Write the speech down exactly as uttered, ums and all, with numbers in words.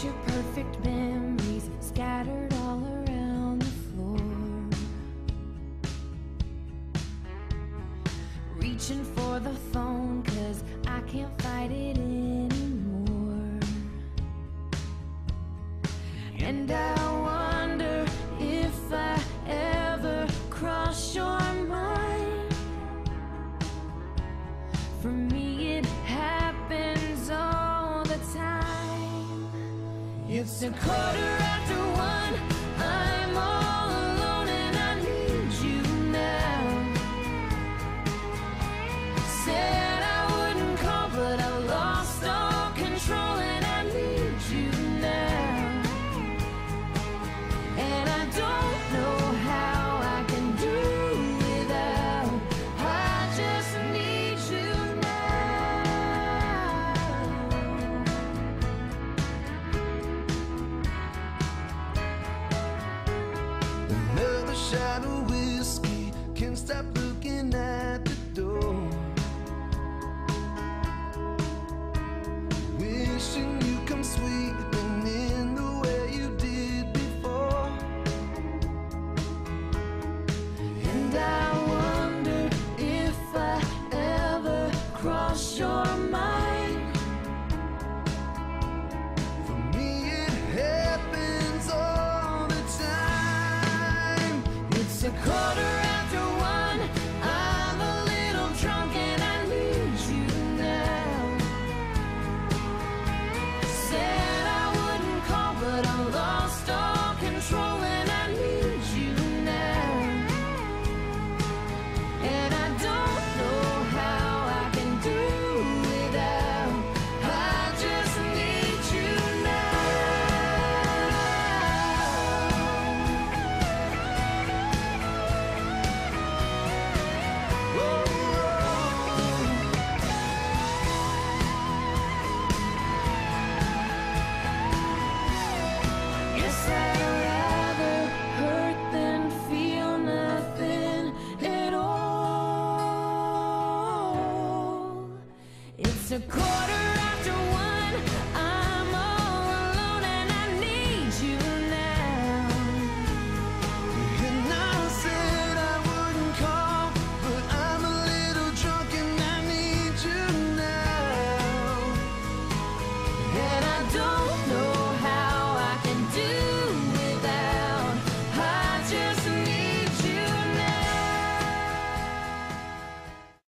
picture perfect memories scattered all around the floor. Reaching for the phone 'cause I can't fight it anymore. And I wonder if I ever cross your mind. For me it happens all the time. It's a quarter after one, I'm all alone and I need you now. Said I wouldn't call but I lost all control and I need you now. And I don't know how I can do without, I just need you now. Another shot of whiskey, can't stop looking at the door. Wishing you come sweeping in the way you did before. And I wonder if I ever cross your mind. For me it happens all the time. It's a quarter after one, I'm a little drunk and I need you now. Said I wouldn't call but I lost all control and I need you now. And I don't know how I can do without, I just need you now. Guess I'd rather hurt than feel nothing at all. It's a quarter